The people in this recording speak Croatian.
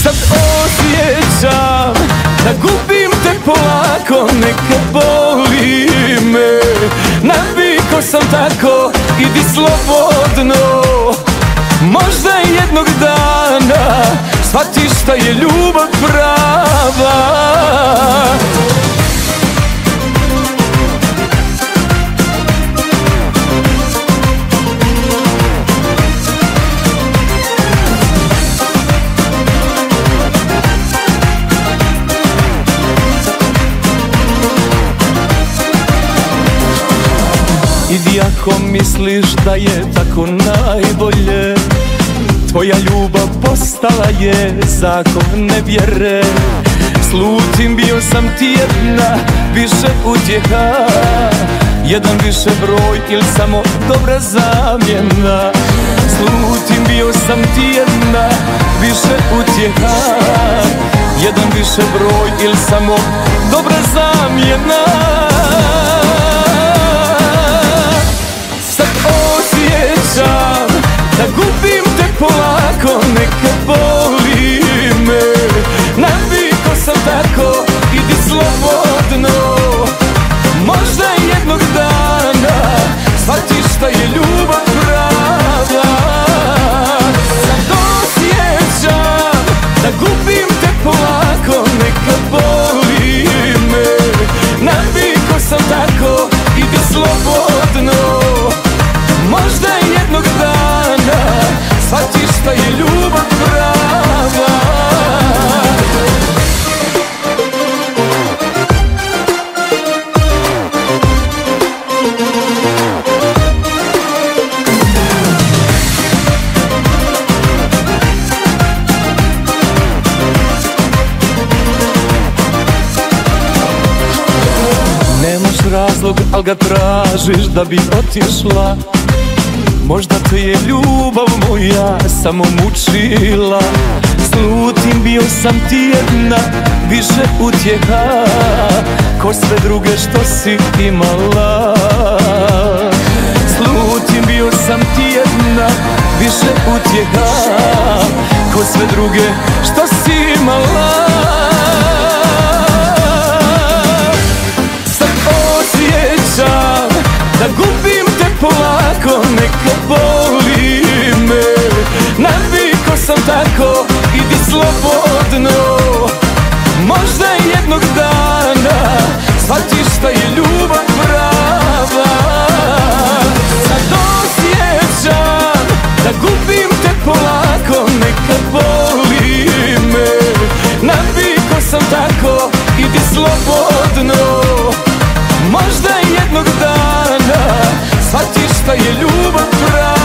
Sad osjećam da gubim te polako, neka boli me. Naviko sam tako, idi slobodno. Možda jednog dana shvatiš šta je ljubav prava. Idi ako misliš da je tako najbolje, tvoja ljubav postala je zakon nevjere. Slutim bio sam ti jedna više utjeha, jedan više broj ili samo dobra zamjena. Slutim bio sam ti jedna više utjeha, jedan više broj ili samo dobra zamjena. Da gubim te polako, neka boli me. Naviko sam tako, idi slobodno. Možda jednog dana shvatiš šta je ljubav prava. Sad osjećam da gubim te polako, neka boli me. Naviko sam tako, idi slobodno. Možda jednog dana shvatiš šta je ljubav prava. Nemaš razlog, al ga tražiš da bi otišla. Možda te je ljubav moja samo mučila. Slutim bio sam ti jedna više utjeha, ko sve druge što si imala. Slutim bio sam ti jedna više utjeha, ko sve druge što si imala. Sad osjećam da gubim te polako, neka boli me. Naviko sam tako, idi slobodno. Možda jednog dana shvatiš šta je ljubav prava. Sad osjećam da gubim te polako, neka boli me. Naviko sam tako, idi slobodno. Možda jednog dana shvatiš šta je ljubav prava.